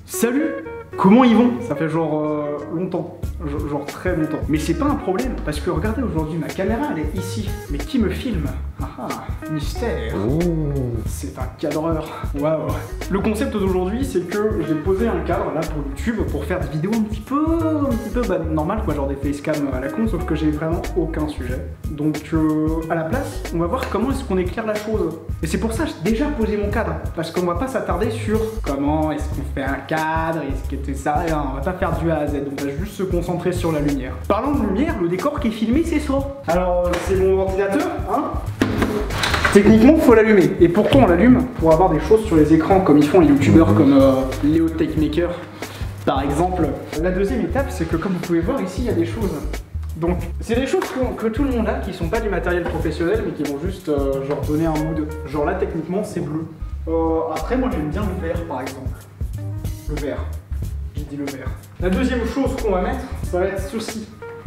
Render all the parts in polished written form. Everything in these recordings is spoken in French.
Salut! Comment ils vont? Ça fait genre longtemps, genre très longtemps. Mais c'est pas un problème, parce que regardez aujourd'hui, ma caméra elle est ici. Mais qui me filme? Ah ah, mystère. Oh. C'est un cadreur. Waouh. Le concept d'aujourd'hui, c'est que j'ai posé un cadre là pour YouTube pour faire des vidéos un petit peu normal quoi, genre des facecam à la con, sauf que j'ai vraiment aucun sujet. Donc à la place, on va voir comment est-ce qu'on éclaire la chose. Et c'est pour ça que j'ai déjà posé mon cadre, parce qu'on va pas s'attarder sur comment est-ce qu'on fait un cadre, est-ce que c'est ça, et on va pas faire du A à Z, on va juste se concentrer sur la lumière. Parlant de lumière, le décor qui est filmé, c'est ça. Alors c'est mon ordinateur, hein. Techniquement, faut l'allumer. Et pourquoi on l'allume? Pour avoir des choses sur les écrans, comme ils font les youtubeurs comme Léo Techmaker, par exemple. La deuxième étape, c'est que comme vous pouvez voir ici, il y a des choses. Donc, c'est des choses que tout le monde a, qui sont pas du matériel professionnel, mais qui vont juste genre donner un mood. Genre là, techniquement, c'est bleu. Après, moi, j'aime bien le vert, par exemple. Le vert. J'ai dit le vert. La deuxième chose qu'on va mettre, ça va être ceci.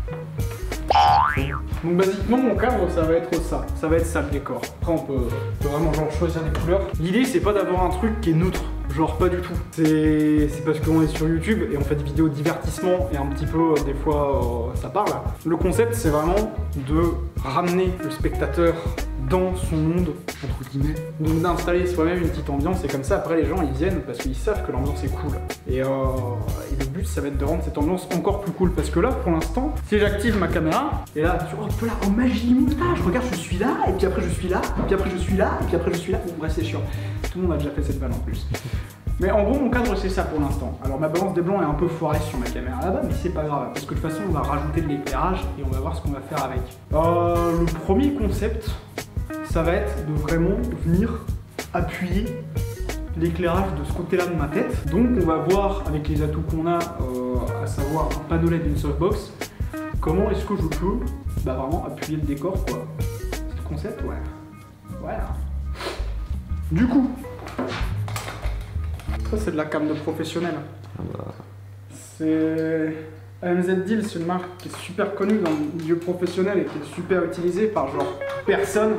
Donc basiquement mon cadre ça va être ça, le décor. Après on peut vraiment genre choisir des couleurs. L'idée c'est pas d'avoir un truc qui est neutre, genre pas du tout. C'est parce qu'on est sur YouTube et on fait des vidéos de divertissement et un petit peu des fois ça parle. Le concept c'est vraiment de ramener le spectateur dans son monde, entre guillemets. Donc d'installer soi-même une petite ambiance et comme ça après les gens ils viennent parce qu'ils savent que l'ambiance est cool. Et le but ça va être de rendre cette ambiance encore plus cool parce que là pour l'instant, si j'active ma caméra, et là tu vois un peu là en magie montage, regarde je suis là, et puis après je suis là, et puis après je suis là, et puis après je suis là. Bon bref c'est chiant, tout le monde a déjà fait cette balle en plus. Mais en gros mon cadre c'est ça pour l'instant. Alors ma balance des blancs est un peu foirée sur ma caméra là-bas, mais c'est pas grave, parce que de toute façon on va rajouter de l'éclairage et on va voir ce qu'on va faire avec. Le premier concept, ça va être de vraiment venir appuyer l'éclairage de ce côté-là de ma tête. Donc on va voir avec les atouts qu'on a, à savoir un panneau LED d'une softbox, comment est-ce que je peux vraiment appuyer le décor quoi. C'est le concept, ouais. Voilà. Du coup, ça c'est de la cam de professionnel. C'est AMZ Deal, c'est une marque qui est super connue dans le milieu professionnel et qui est super utilisée par genre personne.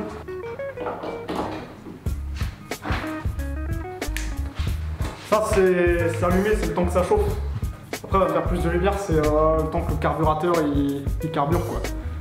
Ça c'est allumé, c'est le temps que ça chauffe. Après on va faire plus de lumière, c'est le temps que le carburateur il carbure quoi.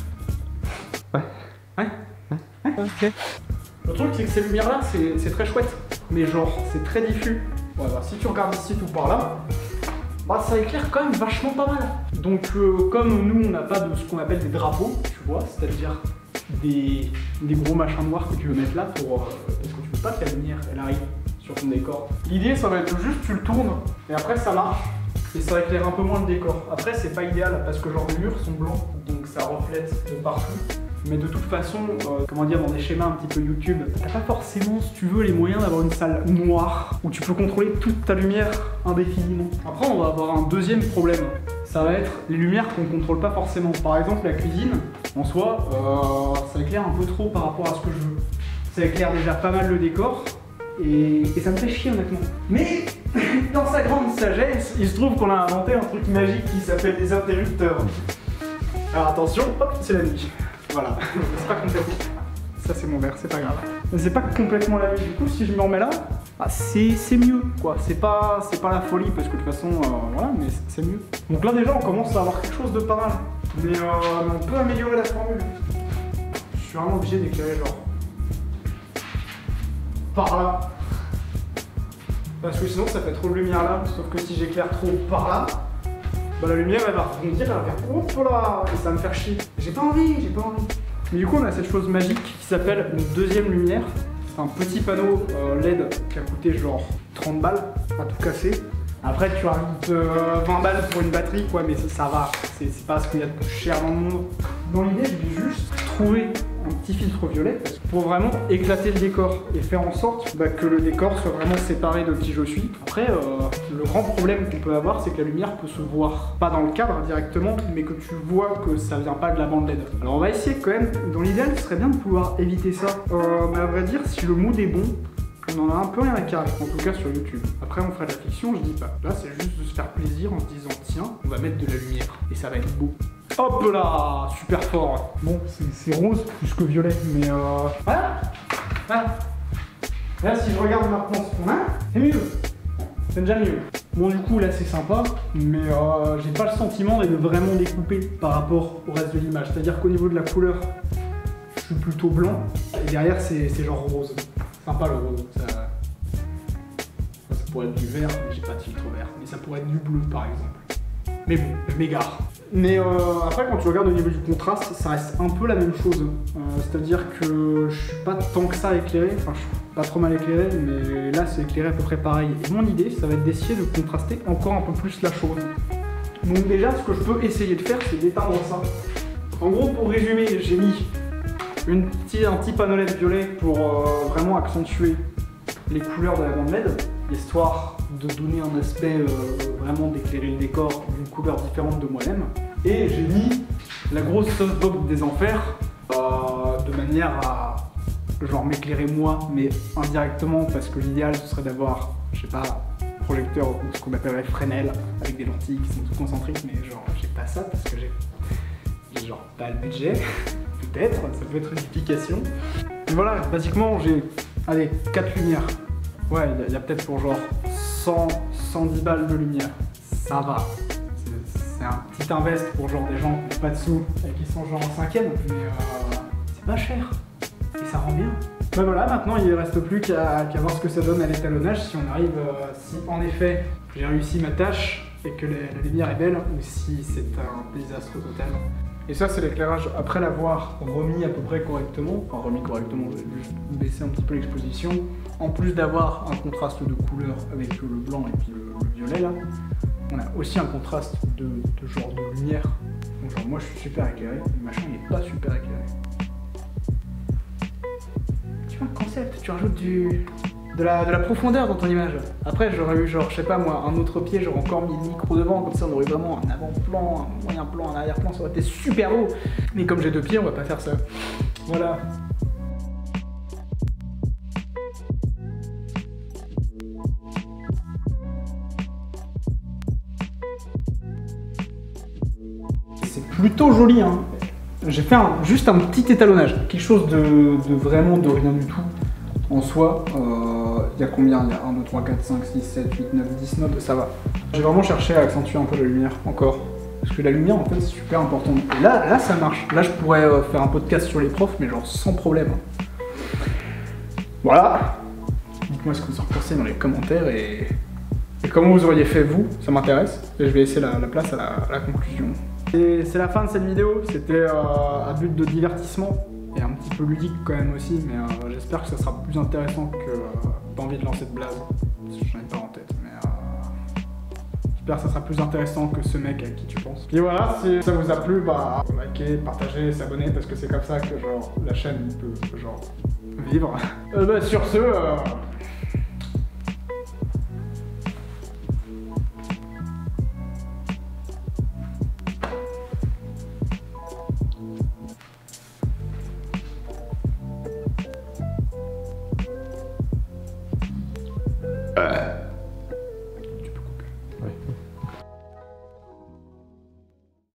Ouais. Ok. Le truc c'est que ces lumières là c'est très chouette, mais genre c'est très diffus. Ouais, bah, si tu regardes ici tout par là, bah, ça éclaire quand même vachement pas mal. Donc comme nous on n'a pas de ce qu'on appelle des drapeaux, tu vois, c'est-à-dire des gros machins noirs que tu veux mettre là pour parce que tu veux pas que la lumière elle arrive sur ton décor. L'idée ça va être juste tu le tournes et après ça marche et ça éclaire un peu moins le décor. Après c'est pas idéal parce que genre les murs sont blancs donc ça reflète de partout. Mais de toute façon, comment dire, dans des schémas un petit peu YouTube, t'as pas forcément, si tu veux, les moyens d'avoir une salle noire où tu peux contrôler toute ta lumière indéfiniment. Après, on va avoir un deuxième problème. Ça va être les lumières qu'on contrôle pas forcément. Par exemple, la cuisine, en soi, ça éclaire un peu trop par rapport à ce que je veux. Ça éclaire déjà pas mal le décor et ça me fait chier honnêtement. Mais dans sa grande sagesse, il se trouve qu'on a inventé un truc magique qui s'appelle des interrupteurs. Alors attention, hop, c'est la nuit. Voilà, c'est pas complètement. Ça c'est mon verre, c'est pas grave. Mais c'est pas complètement la nuit. Du coup, si je me remets là, c'est mieux quoi. C'est pas la folie parce que de toute façon, voilà, mais c'est mieux. Donc là déjà, on commence à avoir quelque chose de pas mal. Mais on peut améliorer la formule. Je suis vraiment obligé d'éclairer genre par là. Parce que sinon, ça fait trop de lumière là. Sauf que si j'éclaire trop par là, bah, la lumière elle va rebondir, elle va faire oh là, et ça va me faire chier. J'ai pas envie. Mais du coup on a cette chose magique qui s'appelle une deuxième lumière. C'est un petit panneau LED qui a coûté genre 30 balles à tout casser. Après tu rajoutes 20 balles pour une batterie quoi, mais ça va, c'est pas ce qu'il y a de plus cher dans le monde. Dans l'idée je vais juste trouver un petit filtre violet pour vraiment éclater le décor et faire en sorte que le décor soit vraiment séparé de qui je suis. Après, le grand problème qu'on peut avoir, c'est que la lumière peut se voir pas dans le cadre directement, mais que tu vois que ça vient pas de la bande LED. Alors on va essayer quand même, dans l'idéal, ce serait bien de pouvoir éviter ça. Mais à vrai dire, si le mood est bon, on en a un peu rien à carrer, en tout cas sur YouTube. Après on fera de la fiction, je dis pas. Là c'est juste de se faire plaisir en se disant tiens, on va mettre de la lumière et ça va être beau. Hop là, super fort. Bon, c'est rose plus que violet, mais voilà. Là si je regarde maintenant ce qu'on a, c'est mieux. C'est déjà mieux. Bon du coup là c'est sympa, mais j'ai pas le sentiment d'être vraiment découpé par rapport au reste de l'image. C'est-à-dire qu'au niveau de la couleur, je suis plutôt blanc, et derrière c'est genre rose. Sympa le rose, ça pourrait être du vert, mais j'ai pas de filtre vert. Mais ça pourrait être du bleu par exemple. Mais bon, je m'égare. Mais après quand tu regardes au niveau du contraste, ça reste un peu la même chose. C'est-à-dire que je suis pas tant que ça éclairé, enfin je suis pas trop mal éclairé, mais là c'est éclairé à peu près pareil. Et mon idée, ça va être d'essayer de contraster encore un peu plus la chose. Donc déjà, ce que je peux essayer de faire, c'est d'éteindre ça. En gros, pour résumer, j'ai mis un petit panneau LED violet pour vraiment accentuer les couleurs de la bande LED, histoire de donner un aspect vraiment d'éclairer le décor d'une couleur différente de moi-même. Et j'ai mis la grosse softbox des enfers de manière à genre m'éclairer moi, mais indirectement, parce que l'idéal ce serait d'avoir, je sais pas, un projecteur ou ce qu'on appellerait Fresnel avec des lentilles qui sont toutes concentriques, mais genre j'ai pas ça parce que j'ai genre pas le budget. Peut-être, ça peut être une explication. Et voilà, basiquement j'ai, allez, 4 lumières. Ouais, il y a peut-être pour genre 110 balles de lumière. Ça va. C'est un petit invest pour genre des gens qui n'ont pas de sous et qui sont genre en 5ème, mais c'est pas cher. Et ça rend bien. Ben voilà, maintenant il ne reste plus qu'à voir ce que ça donne à l'étalonnage, si on arrive, si en effet j'ai réussi ma tâche et que la lumière est belle, ou si c'est un désastre total. Et ça c'est l'éclairage après l'avoir remis à peu près correctement, enfin remis correctement, j'ai juste baissé un petit peu l'exposition. En plus d'avoir un contraste de couleur avec le blanc et puis le violet là, on a aussi un contraste de genre de lumière. Donc genre moi je suis super éclairé, le machin il est pas super éclairé. Tu vois le concept, tu rajoutes de la profondeur dans ton image. Après j'aurais eu genre, je sais pas moi, un autre pied, j'aurais encore mis le micro devant, comme ça on aurait vraiment un avant-plan, un moyen plan, un arrière-plan, ça aurait été super beau. Mais comme j'ai 2 pieds, on va pas faire ça. Voilà. C'est plutôt joli hein. J'ai fait juste un petit étalonnage, quelque chose de vraiment de rien du tout. En soi, il y a combien? Il y a 1, 2, 3, 4, 5, 6, 7, 8, 9, 10 notes, ça va. J'ai vraiment cherché à accentuer un peu la lumière, encore. Parce que la lumière, en fait, c'est super important. Et là, ça marche. Là, je pourrais faire un podcast sur les profs, mais genre sans problème. Voilà. Dites-moi ce que vous en pensez dans les commentaires et comment vous auriez fait, vous, ça m'intéresse. Et je vais laisser la place à la conclusion. Et c'est la fin de cette vidéo, c'était à but de divertissement et un petit peu ludique quand même aussi, mais j'espère que ça sera plus intéressant que pas envie de lancer de blague, parce que j'en ai pas en tête, mais j'espère que ça sera plus intéressant que ce mec à qui tu penses. Et voilà, si ça vous a plu, bah likez, partagez, s'abonner, parce que c'est comme ça que genre la chaîne peut genre vivre. Bah, sur ce,